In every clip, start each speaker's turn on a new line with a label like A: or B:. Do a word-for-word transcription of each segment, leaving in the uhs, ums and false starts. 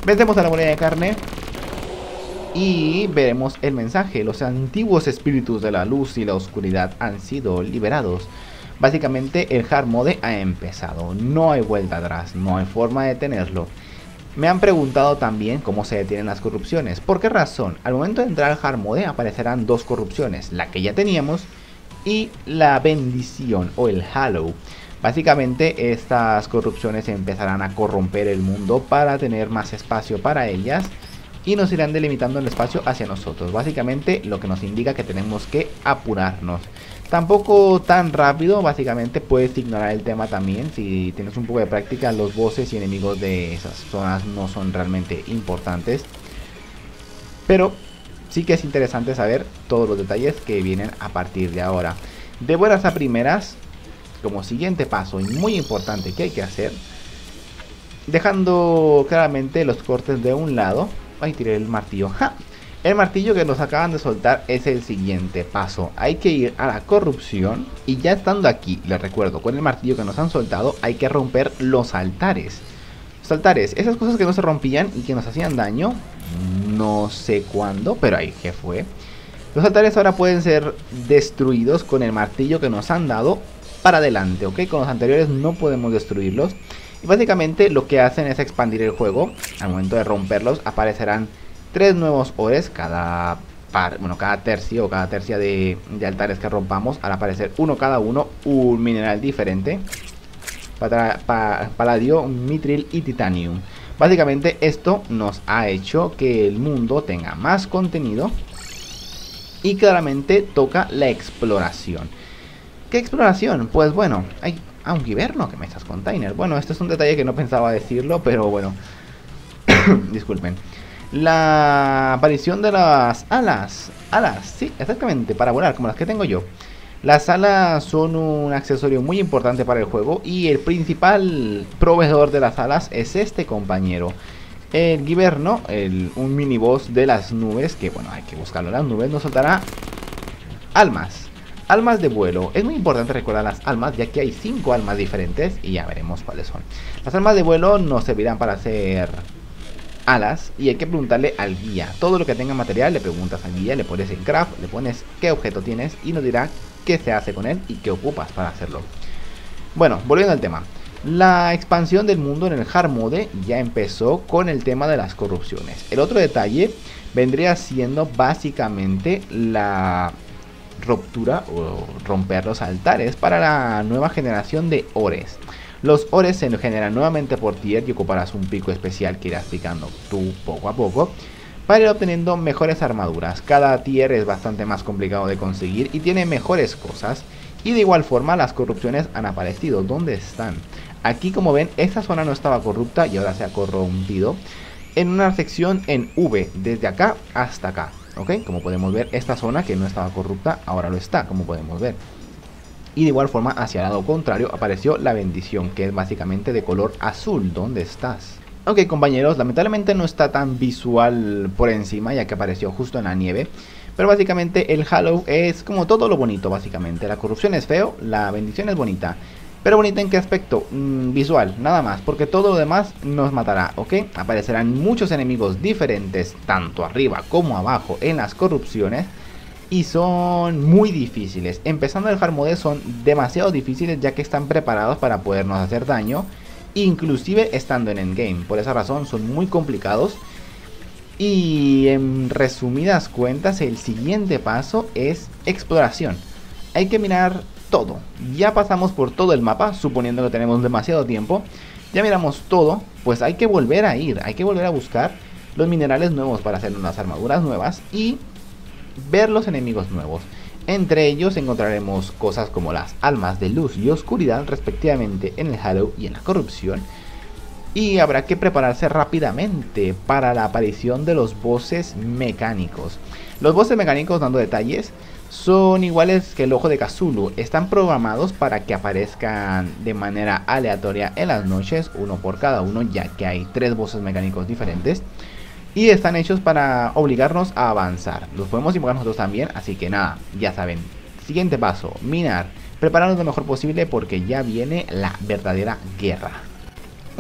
A: Vencemos a la muralla de carne y veremos el mensaje. Los antiguos espíritus de la luz y la oscuridad han sido liberados. Básicamente el hard mode ha empezado, no hay vuelta atrás, no hay forma de detenerlo. Me han preguntado también cómo se detienen las corrupciones. ¿Por qué razón? Al momento de entrar al hard mode aparecerán dos corrupciones, la que ya teníamos y la bendición o el Hallow. Básicamente estas corrupciones empezarán a corromper el mundo para tener más espacio para ellas y nos irán delimitando el espacio hacia nosotros. Básicamente lo que nos indica que tenemos que apurarnos. Tampoco tan rápido, básicamente puedes ignorar el tema también. Si tienes un poco de práctica, los bosses y enemigos de esas zonas no son realmente importantes. Pero sí que es interesante saber todos los detalles que vienen a partir de ahora. De buenas a primeras, como siguiente paso y muy importante que hay que hacer, dejando claramente los cortes de un lado. Ahí tiré el martillo. ¡Ja! El martillo que nos acaban de soltar es el siguiente paso. Hay que ir a la corrupción y ya estando aquí, les recuerdo, con el martillo que nos han soltado hay que romper los altares. Los altares, esas cosas que no se rompían y que nos hacían daño, no sé cuándo, pero ahí que fue. Los altares ahora pueden ser destruidos con el martillo que nos han dado para adelante, ¿ok? Con los anteriores no podemos destruirlos. Y básicamente lo que hacen es expandir el juego. Al momento de romperlos aparecerán tres nuevos ores cada par, bueno, cada tercio o cada tercia de, de altares que rompamos. Al aparecer uno cada uno, un mineral diferente. Para, para, paladio, mitril y titanium. Básicamente esto nos ha hecho que el mundo tenga más contenido. Y claramente toca la exploración. ¿Qué exploración? Pues bueno, hay ah, un giverno que me estás container. Bueno, esto es un detalle que no pensaba decirlo, pero bueno. Disculpen. La aparición de las alas. Alas, sí, exactamente, para volar, como las que tengo yo. Las alas son un accesorio muy importante para el juego y el principal proveedor de las alas es este compañero. El giverno, el, un mini boss de las nubes, que bueno, hay que buscarlo en las nubes, nos soltará almas. Almas de vuelo. Es muy importante recordar las almas, ya que hay cinco almas diferentes y ya veremos cuáles son. Las almas de vuelo nos servirán para hacer alas y hay que preguntarle al guía. Todo lo que tenga material le preguntas al guía, le pones en craft, le pones qué objeto tienes y nos dirá qué se hace con él y qué ocupas para hacerlo. Bueno, volviendo al tema. La expansión del mundo en el hard mode ya empezó con el tema de las corrupciones. El otro detalle vendría siendo básicamente la ruptura o romper los altares para la nueva generación de ores. Los ores se generan nuevamente por tier y ocuparás un pico especial que irás picando tú poco a poco para ir obteniendo mejores armaduras. Cada tier es bastante más complicado de conseguir y tiene mejores cosas. Y de igual forma las corrupciones han aparecido. ¿Dónde están? Aquí, como ven, esta zona no estaba corrupta y ahora se ha corrompido en una sección en V, desde acá hasta acá. ¿Ok? Como podemos ver, esta zona que no estaba corrupta ahora lo está, como podemos ver. Y de igual forma hacia el lado contrario apareció la bendición, que es básicamente de color azul. ¿Dónde estás? Ok, compañeros, lamentablemente no está tan visual por encima, ya que apareció justo en la nieve. Pero básicamente el Hallow es como todo lo bonito, básicamente. La corrupción es feo, la bendición es bonita. Pero bonita en qué aspecto? Mm, visual, nada más, porque todo lo demás nos matará, ¿ok? Aparecerán muchos enemigos diferentes, tanto arriba como abajo en las corrupciones. Y son muy difíciles. Empezando el hard mode son demasiado difíciles, ya que están preparados para podernos hacer daño, inclusive estando en endgame. Por esa razón son muy complicados. Y en resumidas cuentas, el siguiente paso es exploración. Hay que mirar todo. Ya pasamos por todo el mapa, suponiendo que tenemos demasiado tiempo. Ya miramos todo, pues hay que volver a ir. Hay que volver a buscar los minerales nuevos para hacer unas armaduras nuevas y ver los enemigos nuevos. Entre ellos encontraremos cosas como las almas de luz y oscuridad, respectivamente en el Hallow y en la corrupción. Y habrá que prepararse rápidamente para la aparición de los bosses mecánicos. Los bosses mecánicos, dando detalles, son iguales que el ojo de Cthulhu. Están programados para que aparezcan de manera aleatoria en las noches, uno por cada uno, ya que hay tres bosses mecánicos diferentes. Y están hechos para obligarnos a avanzar. Los podemos invocar nosotros también, así que nada, ya saben. Siguiente paso, minar. Prepararnos lo mejor posible porque ya viene la verdadera guerra.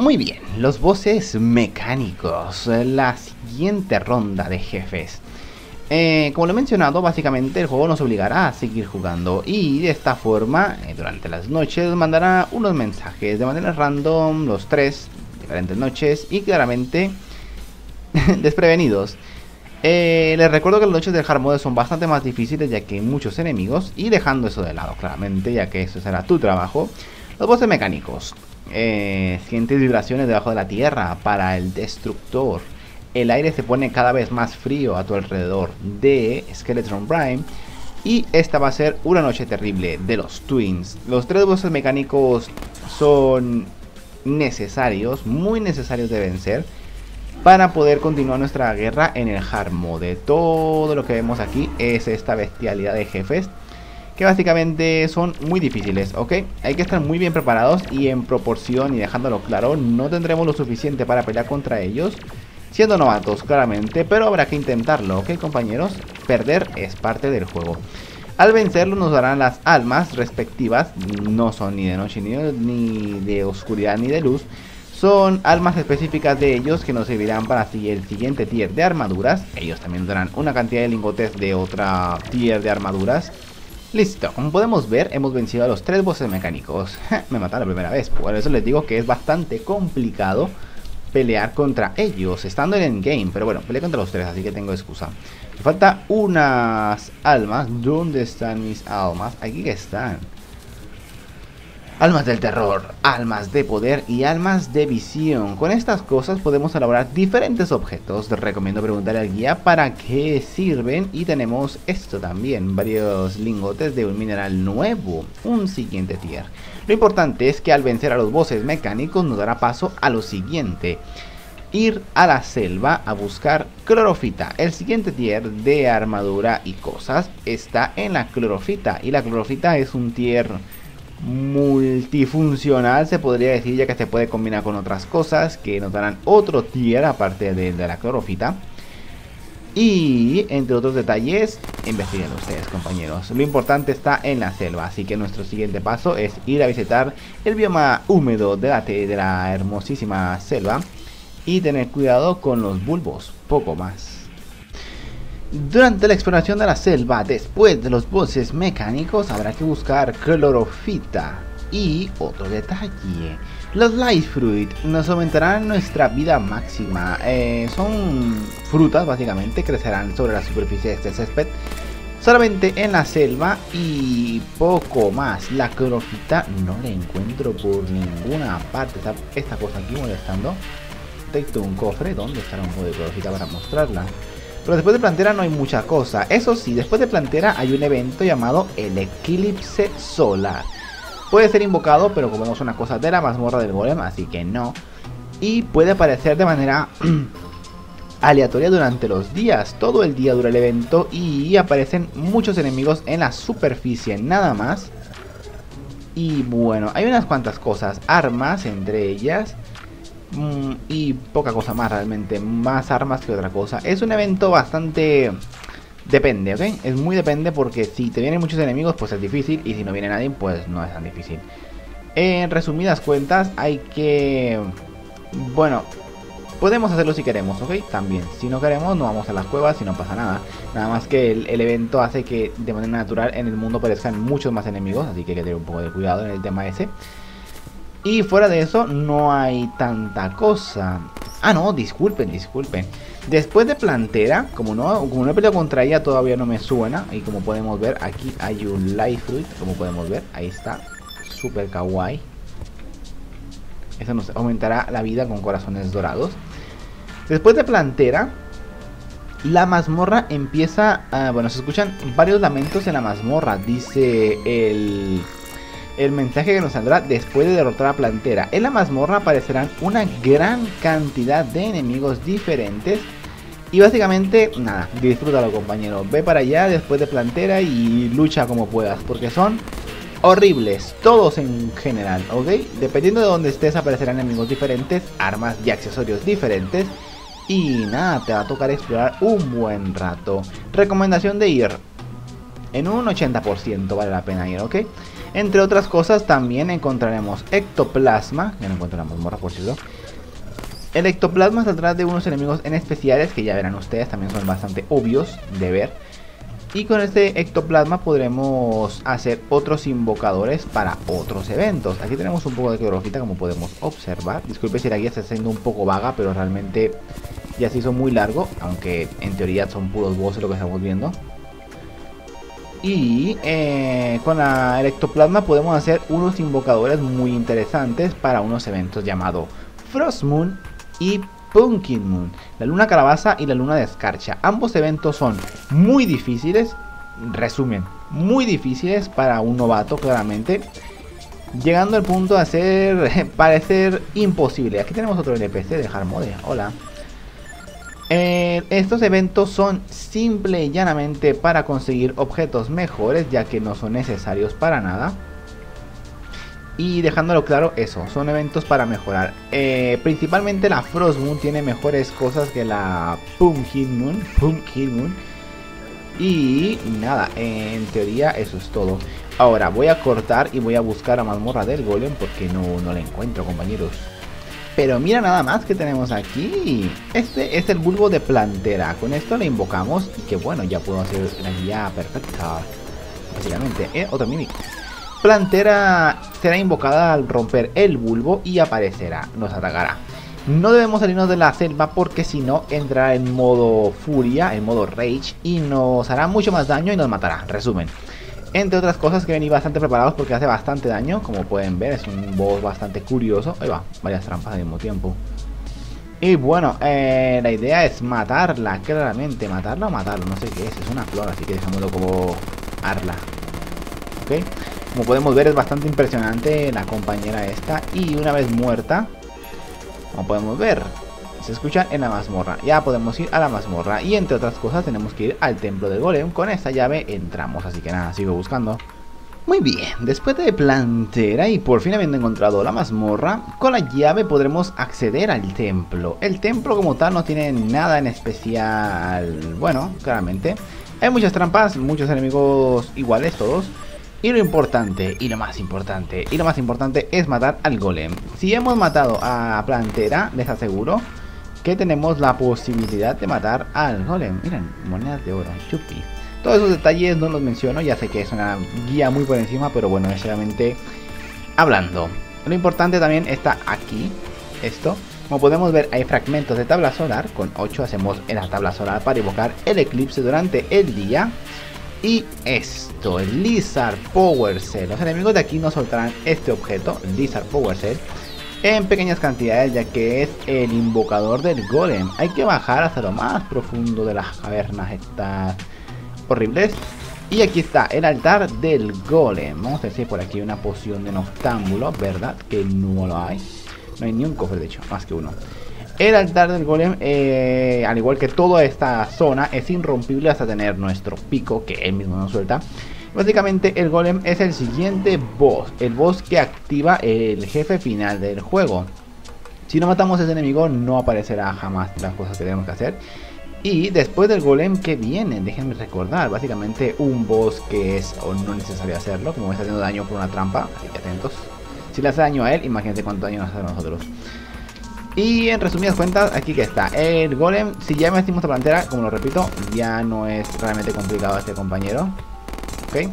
A: Muy bien, los bosses mecánicos, la siguiente ronda de jefes. Eh, como lo he mencionado, básicamente el juego nos obligará a seguir jugando y de esta forma, eh, durante las noches, mandará unos mensajes de manera random, los tres, diferentes noches y claramente desprevenidos. Eh, les recuerdo que las noches del hard mode son bastante más difíciles ya que hay muchos enemigos y dejando eso de lado claramente ya que eso será tu trabajo. Los bosses mecánicos, eh, sientes vibraciones debajo de la tierra para el destructor. El aire se pone cada vez más frío a tu alrededor de Skeletron Prime. Y esta va a ser una noche terrible de los Twins. Los tres bosses mecánicos son necesarios, muy necesarios de vencer para poder continuar nuestra guerra en el hard mode. Todo lo que vemos aquí es esta bestialidad de jefes que básicamente son muy difíciles, ¿ok? Hay que estar muy bien preparados y en proporción y dejándolo claro, no tendremos lo suficiente para pelear contra ellos siendo novatos, claramente, pero habrá que intentarlo, ¿ok, compañeros? Perder es parte del juego. Al vencerlo nos darán las almas respectivas, no son ni de noche ni de, ni de oscuridad ni de luz. Son almas específicas de ellos que nos servirán para el siguiente tier de armaduras. Ellos también darán una cantidad de lingotes de otra tier de armaduras. Listo, como podemos ver, hemos vencido a los tres bosses mecánicos. Me mataron la primera vez, por eso les digo que es bastante complicado pelear contra ellos, estando en el game. Pero bueno, peleé contra los tres, así que tengo excusa. Me falta unas almas. ¿Dónde están mis almas? Aquí que están. Almas del terror, almas de poder y almas de visión. Con estas cosas podemos elaborar diferentes objetos. Te recomiendo preguntar al guía para qué sirven. Y tenemos esto también, varios lingotes de un mineral nuevo, un siguiente tier. Lo importante es que al vencer a los bosses mecánicos nos dará paso a lo siguiente: ir a la selva a buscar clorofita. El siguiente tier de armadura y cosas está en la clorofita. Y la clorofita es un tier multifuncional, se podría decir, ya que se puede combinar con otras cosas que nos darán otro tier aparte de, de la clorofita. Y entre otros detalles, investiguen ustedes, compañeros. Lo importante está en la selva, así que nuestro siguiente paso es ir a visitar el bioma húmedo de la, de la hermosísima selva y tener cuidado con los bulbos, poco más. Durante la exploración de la selva, después de los bosses mecánicos, habrá que buscar clorofita. Y otro detalle: los Life Fruit nos aumentarán nuestra vida máxima. Eh, son frutas, básicamente, crecerán sobre la superficie de este césped solamente en la selva y poco más. La clorofita no la encuentro por ninguna parte. Está esta cosa aquí molestando. Detecto un cofre. ¿Dónde estará un poco de clorofita para mostrarla? Pero después de Plantera no hay mucha cosa. Eso sí, después de Plantera hay un evento llamado el Eclipse Solar. Puede ser invocado, pero como no es una cosa de la mazmorra del golem, así que no. Y puede aparecer de manera aleatoria durante los días. Todo el día dura el evento y aparecen muchos enemigos en la superficie, nada más. Y bueno, hay unas cuantas cosas, armas entre ellas. Mm, y poca cosa más realmente, más armas que otra cosa. Es un evento bastante... depende, ¿ok? Es muy depende porque si te vienen muchos enemigos pues es difícil y si no viene nadie pues no es tan difícil. En resumidas cuentas hay que... bueno, podemos hacerlo si queremos, ¿ok? También, si no queremos no vamos a las cuevas y no pasa nada. Nada más que el, el evento hace que de manera natural en el mundo aparezcan muchos más enemigos, así que hay que tener un poco de cuidado en el tema ese. Y fuera de eso no hay tanta cosa. Ah, no, disculpen, disculpen. Después de Plantera, como no, como no he peleado contra ella, todavía no me suena. Y como podemos ver, aquí hay un Life Fruit. Como podemos ver, ahí está. Super kawaii. Eso nos aumentará la vida con corazones dorados. Después de Plantera, la mazmorra empieza a... bueno, se escuchan varios lamentos en la mazmorra. Dice el... el mensaje que nos saldrá después de derrotar a Plantera. En la mazmorra aparecerán una gran cantidad de enemigos diferentes. Y básicamente, nada, disfrútalo, compañero. Ve para allá después de Plantera y lucha como puedas, porque son horribles, todos en general, ¿ok? Dependiendo de donde estés aparecerán enemigos diferentes, armas y accesorios diferentes. Y nada, te va a tocar explorar un buen rato. Recomendación de ir en un ochenta por ciento, vale la pena ir, ¿ok? Entre otras cosas también encontraremos ectoplasma, ya no encuentro la mazmorra por cierto. El ectoplasma saldrá de unos enemigos en especiales que ya verán ustedes, también son bastante obvios de ver. Y con este ectoplasma podremos hacer otros invocadores para otros eventos. Aquí tenemos un poco de clorofita como podemos observar. Disculpe si la guía está siendo un poco vaga, pero realmente ya se hizo muy largo, aunque en teoría son puros bosses lo que estamos viendo. Y eh, con la, el ectoplasma podemos hacer unos invocadores muy interesantes para unos eventos llamados Frost Moon y Pumpkin Moon, la luna calabaza y la luna de escarcha. Ambos eventos son muy difíciles, resumen, muy difíciles para un novato claramente, llegando al punto de hacer parecer imposible. Aquí tenemos otro N P C de Harmode, hola. Eh, estos eventos son simple y llanamente para conseguir objetos mejores, ya que no son necesarios para nada. Y dejándolo claro, eso, son eventos para mejorar. Eh, principalmente la Frost Moon tiene mejores cosas que la Pumpkin Moon. Pumpkin Moon. Y nada, en teoría eso es todo. Ahora voy a cortar y voy a buscar a mazmorra del golem porque no, no la encuentro, compañeros. Pero mira nada más que tenemos aquí. Este es el bulbo de plantera. Con esto le invocamos y que bueno, ya puedo hacer la guía perfecta. Básicamente, ¿eh? Otro mímico. Plantera será invocada al romper el bulbo y aparecerá, nos atacará. No debemos salirnos de la selva porque si no entrará en modo furia, en modo rage, y nos hará mucho más daño y nos matará. Resumen. Entre otras cosas que venir bastante preparados porque hace bastante daño, como pueden ver, es un boss bastante curioso. Ahí va, varias trampas al mismo tiempo. Y bueno, eh, la idea es matarla, claramente, matarla o matarlo, no sé qué es, es una flor, así que dejámoslo como Arla. ¿Ok? Como podemos ver es bastante impresionante la compañera esta. Y una vez muerta, como podemos ver, se escucha en la mazmorra. Ya podemos ir a la mazmorra. Y entre otras cosas tenemos que ir al templo del golem. Con esta llave entramos, así que nada, sigo buscando. Muy bien, después de plantera y por fin habiendo encontrado la mazmorra, con la llave podremos acceder al templo. El templo como tal no tiene nada en especial. Bueno, claramente hay muchas trampas, muchos enemigos iguales todos. Y lo importante, y lo más importante, y lo más importante es matar al golem. Si hemos matado a Plantera, les aseguro que tenemos la posibilidad de matar al golem. Miren, monedas de oro, chupi. Todos esos detalles no los menciono, ya sé que es una guía muy por encima, pero bueno, es solamente hablando. Lo importante también está aquí, esto. Como podemos ver, hay fragmentos de tabla solar. Con ocho hacemos en la tabla solar para invocar el eclipse durante el día. Y esto, el Lizard Power Cell. Los enemigos de aquí nos soltarán este objeto, el Lizard Power Cell, en pequeñas cantidades, ya que es el invocador del golem. Hay que bajar hasta lo más profundo de las cavernas estas horribles. Y aquí está el altar del golem. Vamos a decir por aquí una poción de noctámbulo, ¿verdad? Que no lo hay. No hay ni un cofre, de hecho, más que uno. El altar del golem, eh, al igual que toda esta zona, es irrompible hasta tener nuestro pico, que él mismo nos suelta. Básicamente el golem es el siguiente boss, el boss que activa el jefe final del juego. Si no matamos a ese enemigo no aparecerá jamás las cosas que tenemos que hacer. Y después del golem, que viene, déjenme recordar, básicamente un boss que es o no necesario hacerlo, como está haciendo daño por una trampa, así que atentos. Si le hace daño a él, imagínense cuánto daño nos hace a nosotros. Y en resumidas cuentas, aquí que está el golem. Si ya metimos a Plantera, como lo repito, ya no es realmente complicado este compañero. Ok.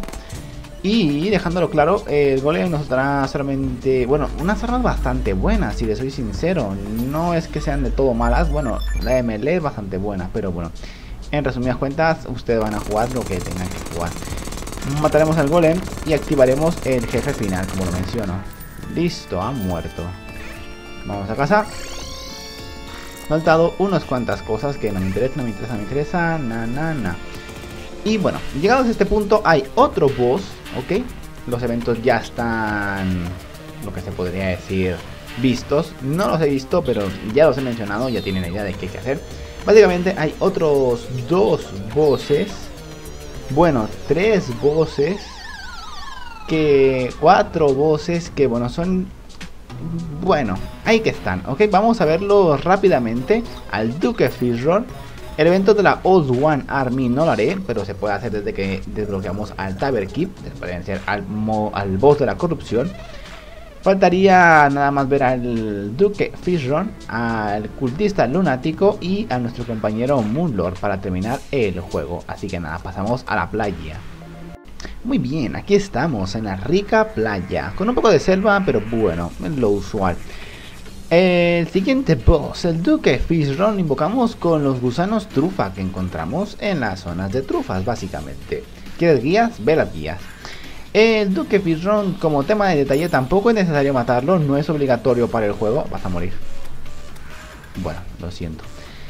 A: Y dejándolo claro, el golem nos dará solamente, bueno, unas armas bastante buenas, si les soy sincero. No es que sean de todo malas, bueno, la M L es bastante buena, pero bueno, en resumidas cuentas, ustedes van a jugar lo que tengan que jugar. Mataremos al golem y activaremos el jefe final, como lo menciono. Listo, ha muerto. Vamos a casa. Me han dado unas cuantas cosas que no me interesan, no me interesan, no me interesan, na, na, na. Y bueno, llegados a este punto hay otro boss, ¿ok? Los eventos ya están, lo que se podría decir, vistos. No los he visto, pero ya los he mencionado, ya tienen la idea de qué hay que hacer. Básicamente hay otros dos bosses, bueno, tres bosses, que cuatro bosses que, bueno, son... Bueno, ahí que están, ok, vamos a verlo rápidamente. Al Duque Fishroll, El evento de la Old One Army no lo haré, pero se puede hacer desde que desbloqueamos al Taberkeep, después de vencer al, al boss de la corrupción. Faltaría nada más ver al Duque Fishron, al cultista lunático y a nuestro compañero Moonlord para terminar el juego. Así que nada, pasamos a la playa. Muy bien, aquí estamos en la rica playa, con un poco de selva, pero bueno, es lo usual. El siguiente boss, el Duque Fishron, lo invocamos con los gusanos trufa que encontramos en las zonas de trufas, básicamente. ¿Quieres guías? Ve las guías. El Duque Fishron, como tema de detalle, tampoco es necesario matarlo, no es obligatorio para el juego. Vas a morir. Bueno, lo siento.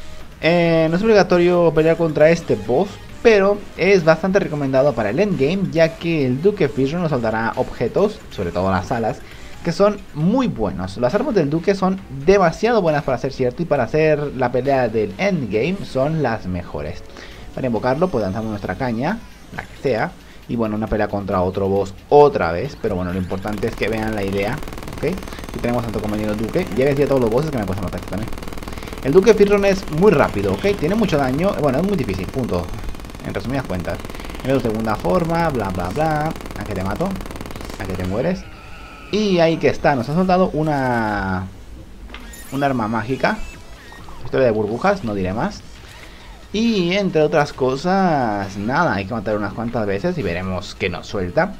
A: Eh, no es obligatorio pelear contra este boss, pero es bastante recomendado para el endgame, ya que el Duque Fishron nos soltará objetos, sobre todo las alas, que son muy buenos. Las armas del Duque son demasiado buenas para ser cierto, y para hacer la pelea del endgame son las mejores. Para invocarlo, pues lanzamos nuestra caña, la que sea, y bueno, una pelea contra otro boss otra vez. Pero bueno, lo importante es que vean la idea, ¿ok? Aquí tenemos a nuestro compañero Duque. Ya decía todos los bosses que me pueden matar también. El Duque Fishron es muy rápido, ¿ok? Tiene mucho daño, bueno, es muy difícil, punto. En resumidas cuentas. En la segunda forma, bla bla bla. ¿A que te mato? ¿A que te mueres? Y ahí que está, nos ha soltado una... un arma mágica. Historia de burbujas, no diré más. Y entre otras cosas, nada, hay que matar unas cuantas veces y veremos qué nos suelta.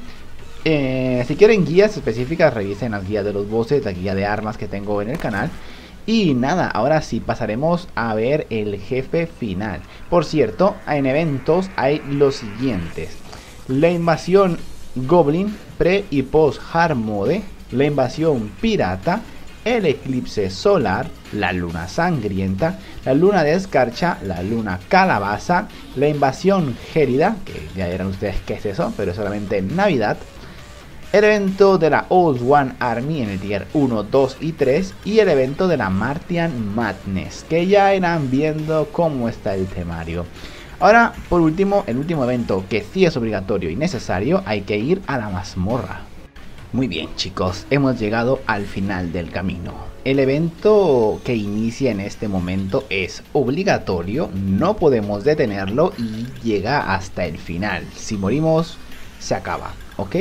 A: Eh, si quieren guías específicas, revisen las guías de los bosses, la guía de armas que tengo en el canal. Y nada, ahora sí pasaremos a ver el jefe final. Por cierto, en eventos hay los siguientes: la invasión Goblin, pre y post hard mode, la invasión pirata, el eclipse solar, la luna sangrienta, la luna de escarcha, la luna calabaza, la invasión gélida, que ya dirán ustedes qué es eso, pero es solamente en Navidad, el evento de la Old One Army en el tier uno, dos y tres, y el evento de la Martian Madness, que ya irán viendo cómo está el temario. Ahora, por último, el último evento que sí es obligatorio y necesario, hay que ir a la mazmorra. Muy bien, chicos, hemos llegado al final del camino. El evento que inicia en este momento es obligatorio, no podemos detenerlo y llega hasta el final. Si morimos, se acaba, ¿ok?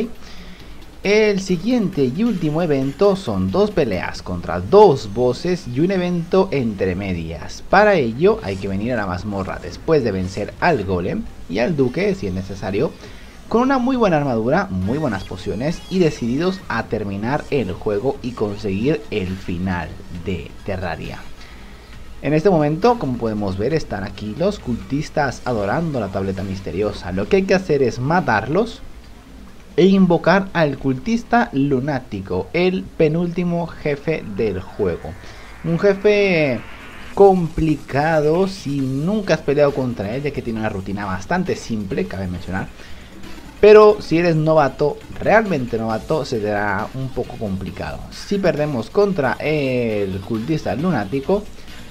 A: El siguiente y último evento son dos peleas contra dos bosses y un evento entre medias. Para ello hay que venir a la mazmorra después de vencer al golem y al duque si es necesario, con una muy buena armadura, muy buenas pociones y decididos a terminar el juego y conseguir el final de Terraria. En este momento, como podemos ver, están aquí los cultistas adorando la tableta misteriosa. Lo que hay que hacer es matarlos e invocar al cultista lunático, el penúltimo jefe del juego. Un jefe complicado si nunca has peleado contra él, ya que tiene una rutina bastante simple, cabe mencionar. Pero si eres novato, realmente novato, se te hará un poco complicado. Si perdemos contra el cultista lunático,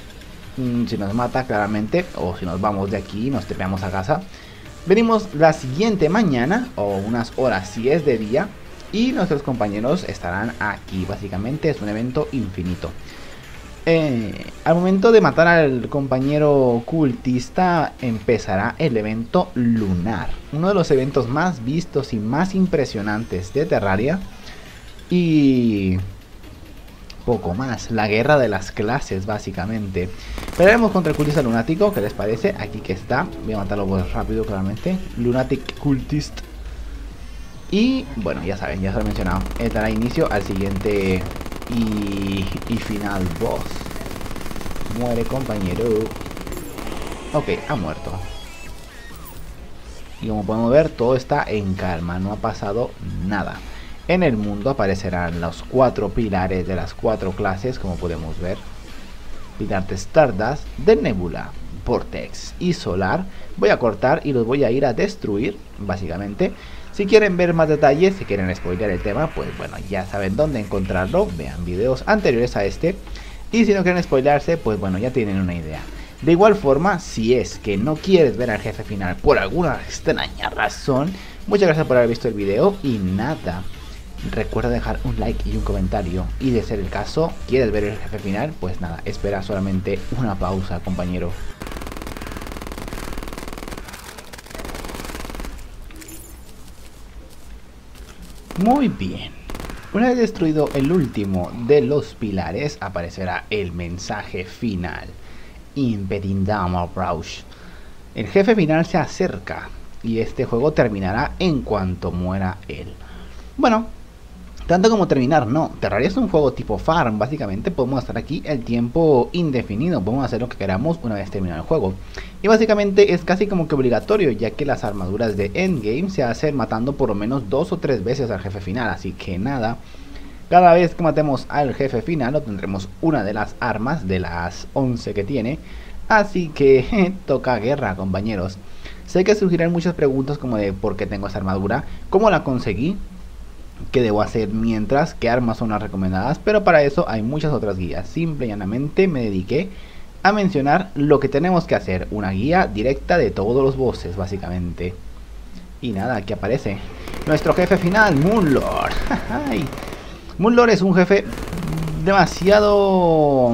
A: si nos mata claramente, o si nos vamos de aquí y nos tepeamos a casa, venimos la siguiente mañana, o unas horas si es de día, y nuestros compañeros estarán aquí. Básicamente es un evento infinito. Eh, al momento de matar al compañero cultista empezará el evento lunar, uno de los eventos más vistos y más impresionantes de Terraria. Y poco más, la guerra de las clases básicamente. Pelearemos contra el cultista lunático, ¿qué les parece? Aquí que está, voy a matarlo muy rápido claramente. Lunatic Cultist. Y bueno, ya saben, ya se lo he mencionado, dará inicio al siguiente y, y final boss. Muere, compañero. Ok, ha muerto. Y como podemos ver, todo está en calma, no ha pasado nada. En el mundo aparecerán los cuatro pilares de las cuatro clases, como podemos ver. Pilar de Stardust, de Nebula, Vortex y Solar. Voy a cortar y los voy a ir a destruir, básicamente. Si quieren ver más detalles, si quieren spoilear el tema, pues bueno, ya saben dónde encontrarlo. Vean videos anteriores a este. Y si no quieren spoilearse, pues bueno, ya tienen una idea. De igual forma, si es que no quieres ver al jefe final por alguna extraña razón, muchas gracias por haber visto el video y nada. Recuerda dejar un like y un comentario. Y de ser el caso, ¿quieres ver el jefe final? Pues nada, espera solamente una pausa, compañero. Muy bien. Una vez destruido el último de los pilares, aparecerá el mensaje final. Impending approach. El jefe final se acerca y este juego terminará en cuanto muera él. Bueno, tanto como terminar, no. Terraria es un juego tipo farm. Básicamente podemos estar aquí el tiempo indefinido. Podemos hacer lo que queramos una vez terminado el juego. Y básicamente es casi como que obligatorio, ya que las armaduras de endgame se hacen matando por lo menos dos o tres veces al jefe final. Así que nada, cada vez que matemos al jefe final obtendremos una de las armas de las once que tiene. Así que toca guerra, compañeros. Sé que surgirán muchas preguntas como de por qué tengo esa armadura, cómo la conseguí, qué debo hacer mientras, qué armas son las recomendadas, pero para eso hay muchas otras guías. Simple y llanamente me dediqué a mencionar lo que tenemos que hacer, una guía directa de todos los bosses básicamente. Y nada, aquí aparece nuestro jefe final, Moonlord. Moonlord es un jefe demasiado...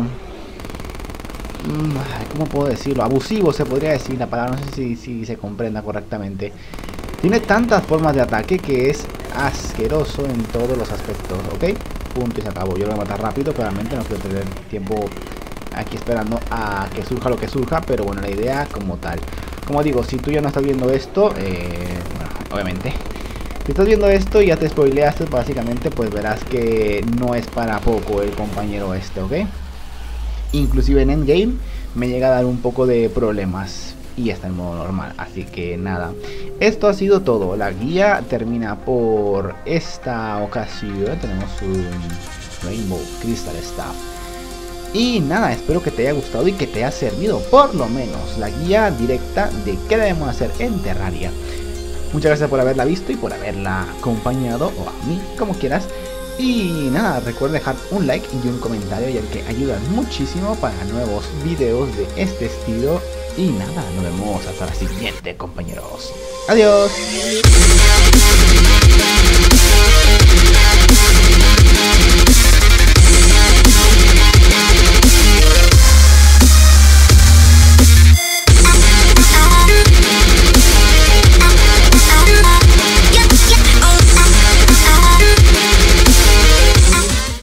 A: ¿cómo puedo decirlo? Abusivo se podría decir la palabra, no sé si, si se comprenda correctamente. Tiene tantas formas de ataque que es asqueroso en todos los aspectos, ¿ok? Punto y se acabó. Yo lo voy a matar rápido, claramente no quiero tener tiempo aquí esperando a que surja lo que surja, pero bueno, la idea como tal. Como digo, si tú ya no estás viendo esto, eh, bueno, obviamente, si estás viendo esto y ya te spoileaste, básicamente, pues verás que no es para poco el compañero este, ¿ok? Inclusive en endgame me llega a dar un poco de problemas y está en modo normal, así que nada, esto ha sido todo. La guía termina por esta ocasión. Tenemos un Rainbow Crystal Staff y nada, espero que te haya gustado y que te haya servido por lo menos la guía directa de qué debemos hacer en Terraria. Muchas gracias por haberla visto y por haberla acompañado, o a mí, como quieras. Y nada, recuerda dejar un like y un comentario, ya que ayudan muchísimo para nuevos videos de este estilo. Y nada, nos vemos hasta la siguiente, compañeros. Adiós.